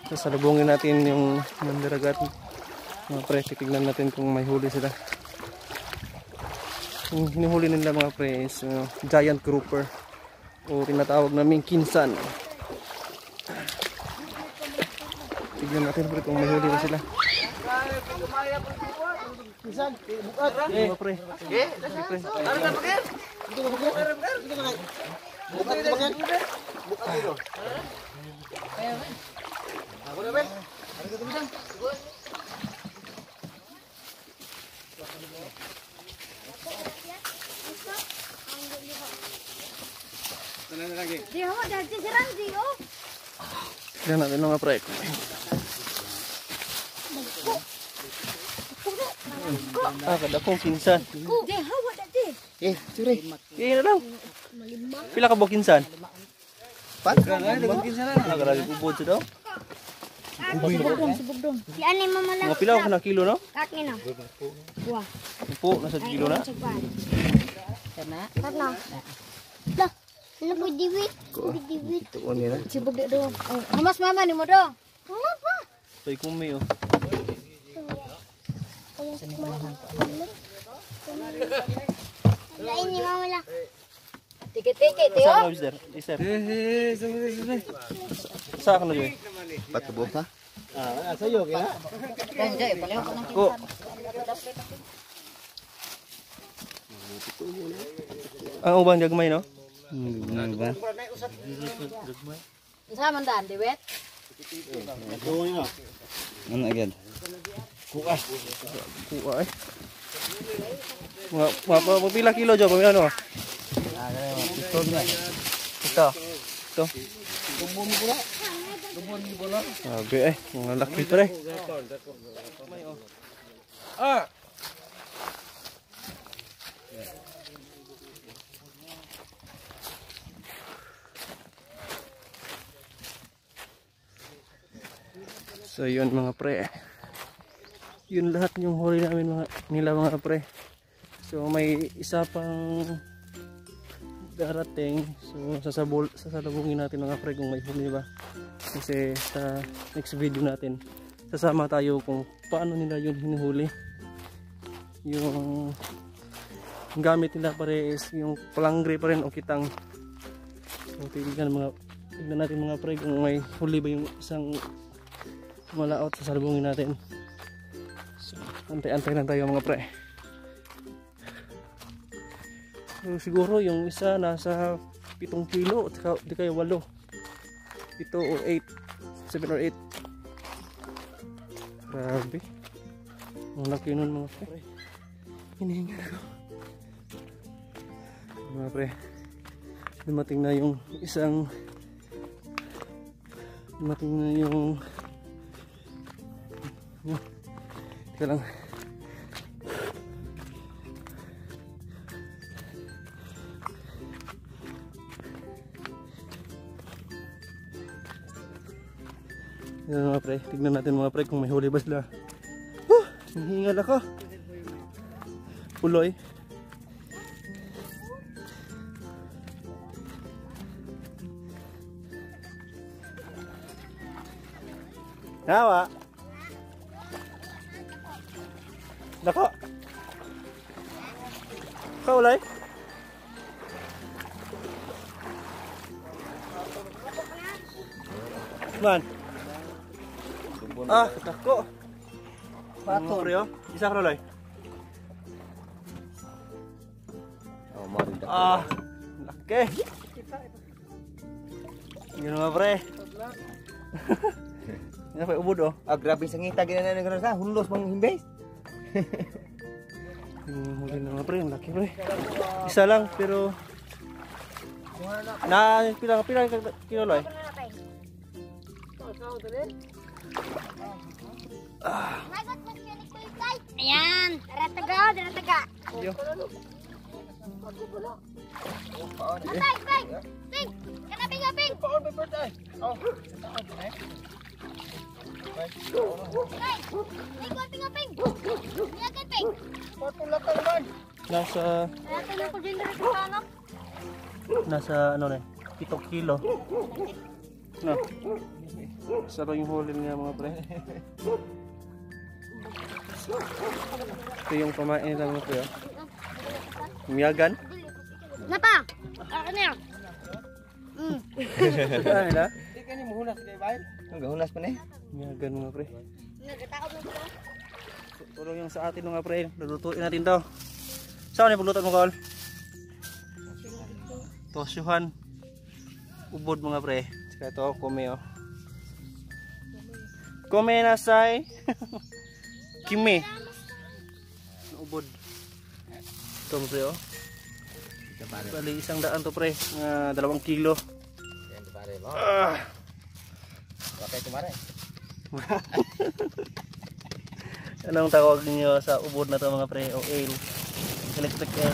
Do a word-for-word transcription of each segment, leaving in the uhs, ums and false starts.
Sasalubungin natin yung mandaragat. Mga pre, titignan natin kung may huli sila. Yung hinuhuli nila mga pre is uh, giant grouper o tinatawag namin kinsan. Tignan natin pre kung may huli na sila. Kinsan, bukat. Eh, mga pre. Eh, pre. ano na bagay? Dito na bagay. Dito na bagay. Bukat dito bagay. Bukat dito. Ako na ben. Ano ka tumisan? Di ho, dati si Randy, oh. Tignan natin mga pre. Ah, kada kong kinsan. Di ho, dati. Eh, sure. Eh, na lang. Pila ka ba kinsan? Pat? Ano kinsan na? Ah, grabe ubod sa daw. Subugdong, subugdong. Si ani mama lang. Mga pila ka na kilo, no? Kaki na. Wah. Upo, nasa kilo na. Karena? Karena. Lah, ano po diwit? Diwit. Ito nila. Subug dek do. Amas mama ni mo do. Kenapa? Tay kumi oh. Lain ni mama lah. Tike-tike, Teo. Sa ka mister? Mister. Eh, sure, sure. Sa ka na joy. Patubok ha? Ah, sa'yo kaya? Ko. Ang ubang gagmay no? Hmm, ba? Sa man dan, Dewet? Ano agad? Kuha eh. Mga mga pila kilo jo kami ano? Ito na. Ito. Ito. Sabi eh, mga laki pa rin. Ah! So yun mga pre. Yun lahat yung huli namin mga, nila mga pre. So may isa pang darating. So sasabol, sasalubungin natin mga pre kung may huli ba. Kasi sa next video natin sasama tayo kung paano nila yun hinuhuli. Yung gamit nila pare is yung palangre pa rin o kitang. So tignan mga tignan natin mga pre kung may huli ba yung isang malaot, sasalubungin natin. So antay-antay lang tayo mga pre. So, siguro yung isa nasa pitong kilo at di kayo walo. Ito o eight, seven or eight. Grabe. Ang laki nun mga pre. Hinihingal ako. Mga pre. Dumating na yung isang dumating na yung teka lang. Yan mga pre, tignan natin mga pre kung may huli ba sila. Huh, hinihingal ako. Puloy. Nawa. Nako. Kaulay. Man. Ah, tako. Pato rio. Isa ka loy. Oh, mari dah. Ah, laki. Yun mga pre. Yan pa ubod oh. Ah, grabe sa ngita ginana ng ganun sa hunlos mang himbes. Yung huli na mga pre, ang laki pre. Isa lang pero na pila pila kilo loy. Ah. Ayan, tara taga, tara taga. Yo. Bye, bye. Ping, kana ping, ping. Paon ba birthday? Oh. Hey, ping, ping, ping. Niagan ping. Patulak ka naman. Nasa Ito na ko din dito sa ano. nasa ano na, pitong kilo. No. Sarap yung huli niya mga pre. Ito yung pamain nila mga pre. Oh. Miyagan. Napa? Akin na yan. Mm. Ano nila? Hindi ka niya mahunas kay Bail. Ang gahunas pa na eh. Miyagan mga pre. Nagkataon mo ba? Tulong yung sa atin mga pre. Lulutuin natin to. Saan yung pagluto mo Kaol? Tosyuhan. Ubod mga pre. Saka ito, kume oh. Kume nasay. Kime. Ubod. Ito mga pre oh. Bali isang daan to pre. Uh, dalawang kilo. Yan to pare mo. Ah. Bakit kumare? Anong tawag niyo sa ubod na to mga pre? O ale. Electric ale.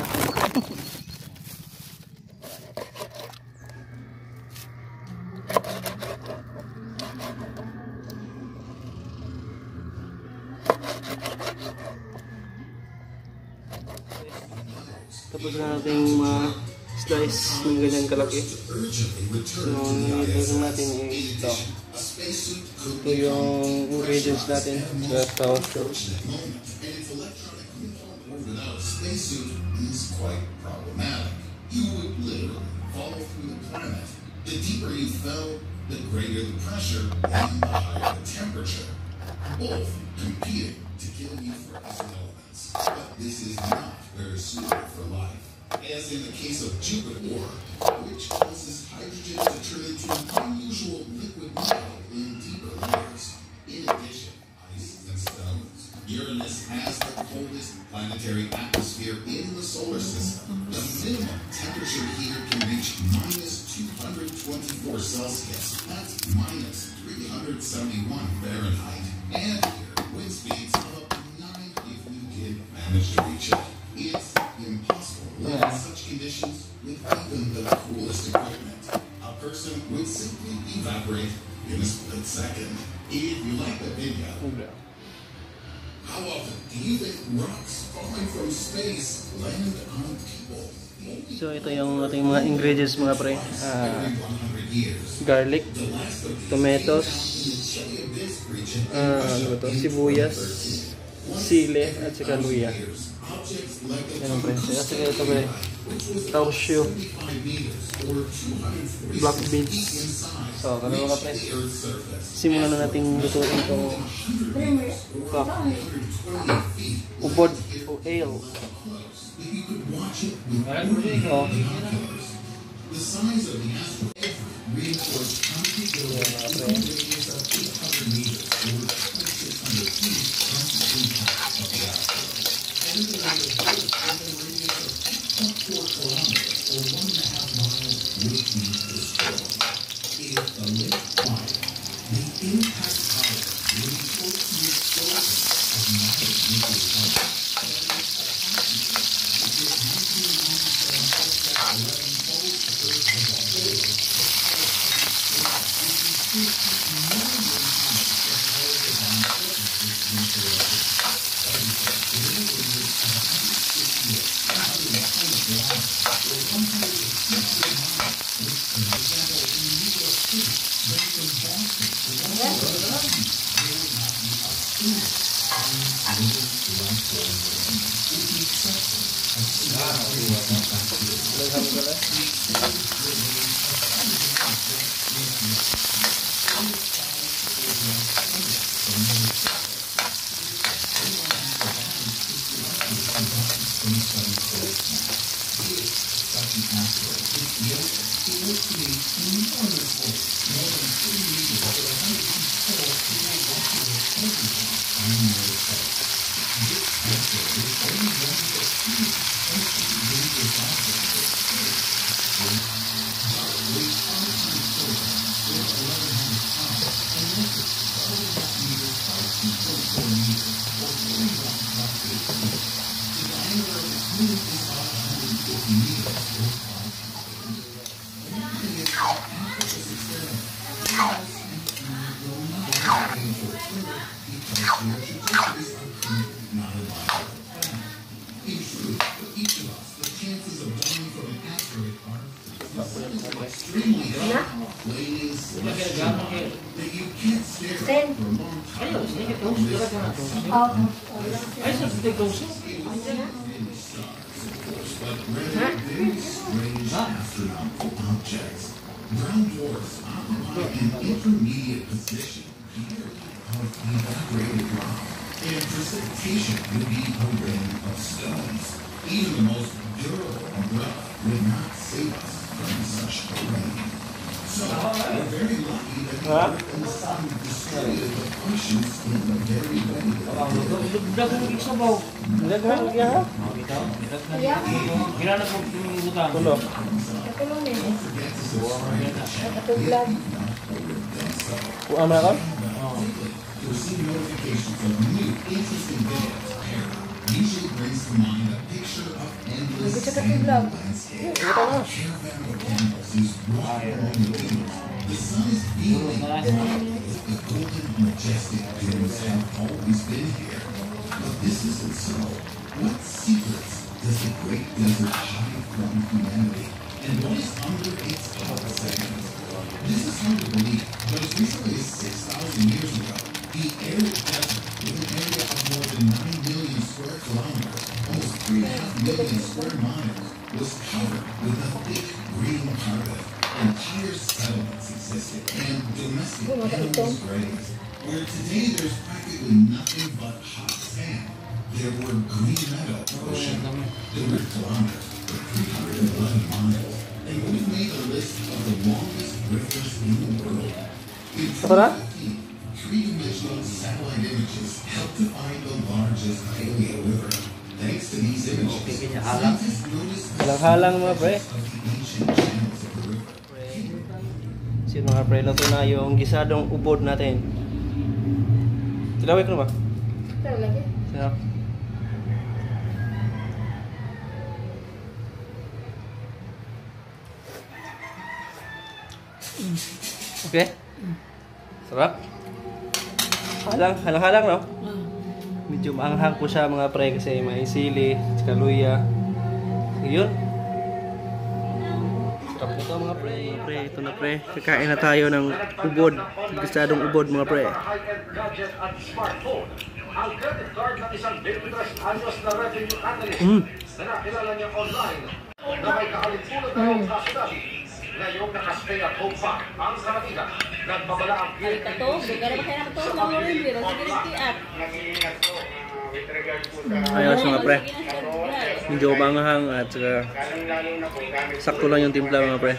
Tapos na natin ma-slice ng ganyan kalaki. So, ito natin is ito. Ito yung ingredients natin. Ito. Spacesuit is quite problematic. You would literally fall through the planet. The deeper you fell, the greater the pressure and the higher the temperature. Both competing to kill you for its relevance. But this is not very suitable for life. As in the case of Jupiter, which causes hydrogen to turn into an unusual liquid metal in deeper layers. In addition, ice and stones. Uranus has the coldest planetary atmosphere in the solar system. The minimum temperature here can reach minus two hundred twenty-four Celsius. That's minus three hundred seventy-one Fahrenheit. And here, wind speeds of up to nine if you did manage to reach it. It's impossible to live in such conditions with even the coolest equipment. A person would simply evaporate in a split second. If you like the video, how often do you think rocks falling from space land on people? So ito yung ating mga ingredients mga pre. Uh, garlic, tomatoes, uh, ano ba to? Sibuyas, sile, at saka luya. Yan ang pre. At saka ito pre. Tausyo, black beans. So, kano mga pre? Simulan na natin lutuin itong ubod o ale. Oh. The size of the asteroid reinforced concrete buildings with a radius of eight hundred meters or twenty-six hundred feet from the impact of the asteroid. Everything on the board with a radius of two point four kilometers or one and a half miles would be destroyed. If the lake fire, the impact power reinforced the explosion of massive nuclear power. extremely hot, flaming celestial light that you can't stare at for a long time. But rather very strange astronomical objects. Brown dwarfs occupy an intermediate position here of evaporated rock, and precipitation would be a rain of stones. Even the most durable umbrella would not save us from such a rain. So, we're very lucky that the Earth and the Sun displayed the functions in the very way that they did. Naghahan kaya ha? Tulo. Kuha mo na ka? To receive notifications of new, interesting videos, usually brings to mind a picture of endless sandy landscape. Caravan of camels is walking along the beach. The sun is beaming down. The golden, majestic dunes have always been here. But this isn't so. What secrets does the great desert hide from humanity? And what is under its top segment? This is hard to believe, but as recently as six thousand years ago, the arid desert, with an area of more than nine million square kilometers, almost three and a half million square miles, was covered with a thick green carpet. Entire settlements existed, and domestic animals grazed. Where today there's practically nothing but hot sand, there were green meadow, ocean. There were kilometers, for three hundred eleven miles, and we've made a list of the longest rivers in the world. In twenty fifteen, three-dimensional satellite images helped to find the largest paleo river. Thanks to these images, scientists noticed the Halang-halang mga pre. of the ancient channels of the river. Sino mga pre, luto na yung gisadong ubod natin. Tilaway ko na ba? Tahu lagi. Sino? Okay? Sarap? Halang, halang-halang no? Medyo maanghang po siya mga pre kasi may sili, tsaka luya. So, yun. Sarap nito mga pre. Mga pre, ito na pre. Kakain na tayo ng ubod. Gisadong ubod mga pre. High-end gadget at smartphone. Ang credit card ng isang twenty-tres anyos na revenue analyst Mm. na nakilala niya online na may kahalipunan na yung kasidati. Ngayong naka-stay at home pa ang Karatida. Nagbabala ang Ay, kato, bigyan na ba kaya kato na mo rin, pero sige rin tiap. Ayos mga pre. Medyo manghang at saka sakto lang yung timpla mga pre.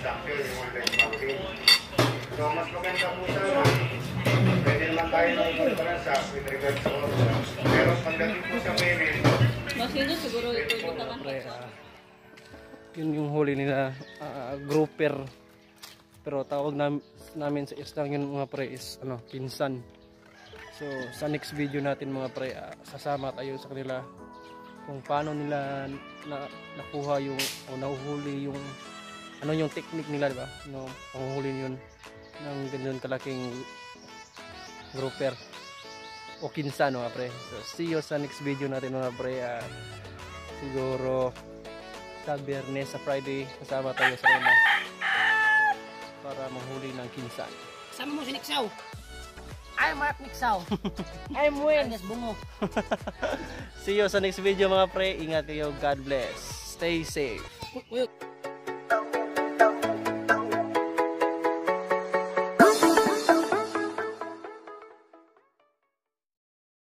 So, mas maganda po sana. Pwede naman tayo ng konferensa with regards to oras. Pero pagdating po sa payment, Mas yun siguro ito ito ka Pre, ah, yun yung huli nila, ah, grouper. Pero tawag nam namin sa islang yun mga pre is ano, pinsan. So sa next video natin mga pre, ah, sasama tayo sa kanila kung paano nila na, nakuha yung o nahuhuli yung ano yung technique nila, di ba? No, panghuli yun ng ganyan kalaking grouper o kinsa no mga pre. So see you sa next video natin mga pre. Ah, siguro sa Biyernes, sa Friday kasama tayo sa kanila para manghuli ng kinsa. Sama mo si Niksaw. I'm Mark Niksaw. I'm Wayne. Yes, bungo. See you sa next video mga pre. Ingat kayo. God bless. Stay safe. Uy, uy.